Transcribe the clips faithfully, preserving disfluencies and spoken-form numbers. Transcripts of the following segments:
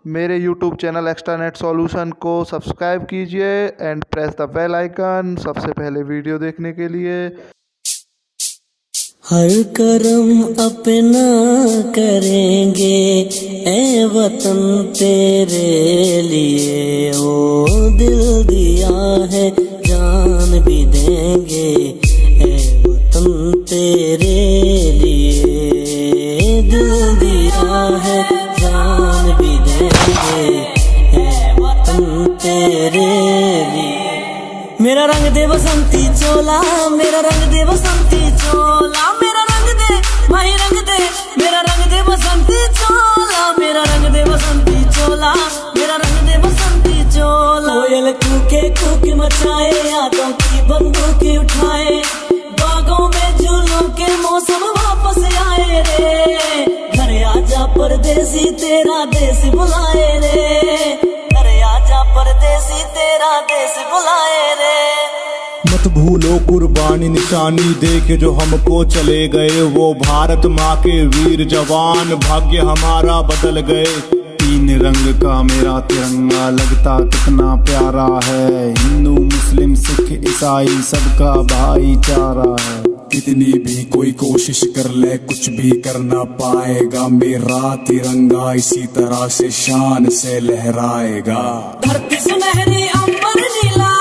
मेरे YouTube channel extra net solution को subscribe कीजिए and press the bell icon सबसे पहले वीडियो देखने के लिए। हर करम अपना करेंगे ए वतन तेरे लिए, ओ दिल दिया है जान भी देंगे ए वतन तेरे लिए, दिल दिया है जान भी देंगे ए वतन तेरे लिए। मेरा रंग दे बसंती चोला, मेरा रंग दे बसंती चोला, मेरा रंग दे माही रंग दे, मेरा रंग दे बसंती चोला, मेरा रंग दे बसंती चोला, मेरा रंग दे बसंती चोला। कोयल कूके कूके मचाए, यादों की बंदूकें उठाए, बागों में झूलों के मौसम वापस आए रे। घर आजा परदेसी तेरा देश बुलाए रे, घर आजा परदेसी तेरा देश बुलाए रे। मत भूलो कुर्बानी निशानी देके जो हमको चले गए, वो भारत माँ के वीर जवान भाग्य हमारा बदल गए। तीन रंग का मेरा तिरंगा लगता कितना प्यारा है, हिंदू मुस्लिम सिख ईसाई सबका भाईचारा है। कितनी भी कोई कोशिश कर ले कुछ भी कर ना पाएगा, मेरा तिरंगा इसी तरह से शान से लहराएगा। धरती सुनहरी अंबर नीला,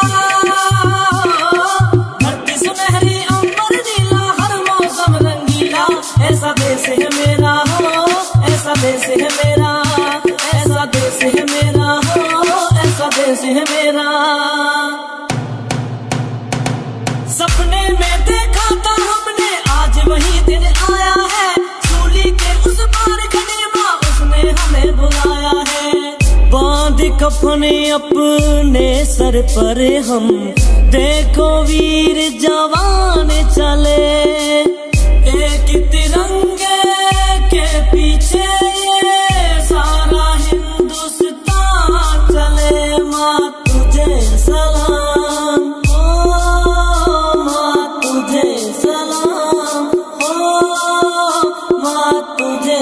धरती सुनहरी अंबर नीला, हर मौसम रंगीला, ऐसा देश है मेरा हो, ऐसा देश है मेरा, ऐसा देश है मेरा हो, ऐसा देश है मेरा। सपने में देखा था हमने आज वही दिन आया है, सूली के उस पार खड़ी माँ उसने हमें बुलाया है। बांध कफने अपने सर पर हम देखो वीर जवान चले, एक तिरंगे के पीछे ये सारा हिंदुस्तान चले। माँ तुझे सलाम, ओ माँ तुझे सलाम, ओ माँ तुझे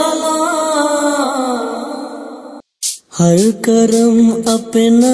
सलाम। हर करम अपना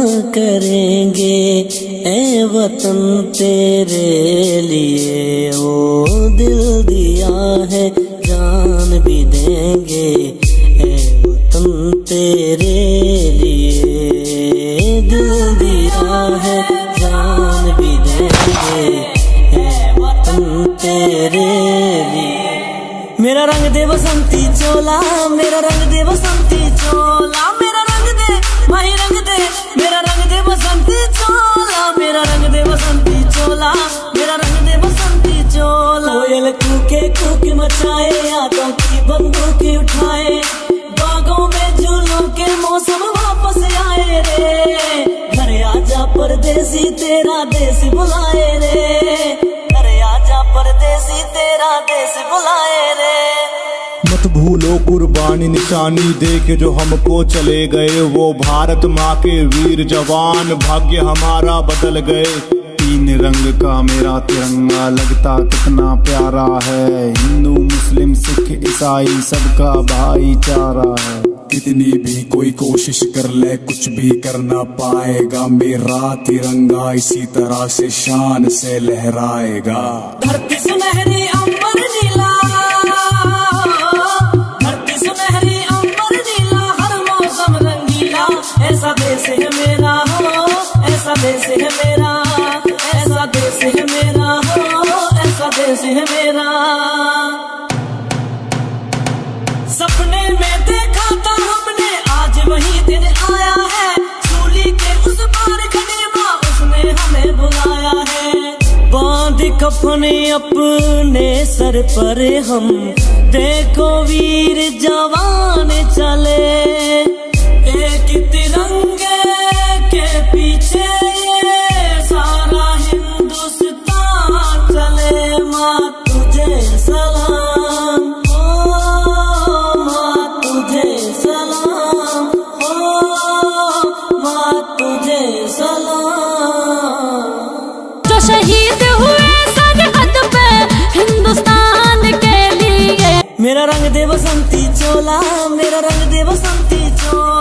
करेंगे ए वतन तेरे लिए, ओ दिल दिया है जान भी देंगे ए वतन तेरे लिए, दिल दिया है जान भी देंगे ए वतन तेरे लिए। मेरा रंग दे बसंती चोला, मेरा रंग दे बसंती चोला, मेरा रंग दे माही रंग दे, मेरा रंग दे बसंती चोला, मेरा रंग दे बसंती चोला, मेरा रंग दे बसंती चोला। कोयल कूके कूके मचाए, यादों की बंदूकें उठाए, बागों में झूलों के मौसम वापस आए रे। घर आजा परदेसी तेरा देश बुलाए रे, घर आजा परदेसी तेरा देश बुलाए रे। मत भूलो कुर्बानी निशानी देके जो हमको चले गए, वो भारत माँ के वीर जवान भाग्य हमारा बदल गए। तीन रंग का मेरा तिरंगा लगता कितना प्यारा है, हिंदू मुस्लिम सिख ईसाई सबका भाईचारा है। कितनी भी कोई कोशिश कर ले कुछ भी कर ना पाएगा, मेरा तिरंगा इसी तरह से शान से लहराएगा। धरती सुनहरी अंबर नीला, धरती सुनहरी अंबर नीला, हर मौसम रंगीला, ऐसा देश है मेरा हो, ऐसा देश है मेरा, ऐसा देश है मेरा हो, ऐसा देश है मेरा। सपने में देखा था हमने आज वही दिन आया है, सूली के उस पार खड़ी माँ उसने हमें बुलाया है। बांध कफने अपने सर पर हम देखो वीर जवान चले, एक तिरंगे के पीछे ये सारा हिंदुस्तान चले। माँ तुझे सलाम, ओ माँ तुझे सलाम, ओ माँ तुझे सलाम। जो शहीद हुए सरहद पे हिंदुस्तान के लिए, मेरा रंग दे बसंती चोला, मेरा रंग दे बसंती चोला,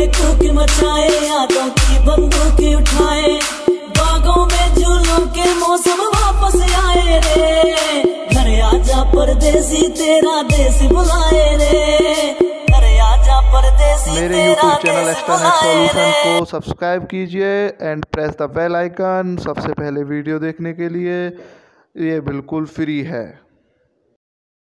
कूक मचाए, यादों की बंदूक उठाए, बागों में झूलों के मौसम वापस आए रे। घर आजा परदेसी तेरा देश बुलाए रे, घर आजा परदेसी मेरे यूट्यूब चैनल एक्स्ट्रानेट सॉल्यूशन को सब्सक्राइब कीजिए and press the bell icon सबसे पहले वीडियो देखने के लिए। ये बिल्कुल फ्री है।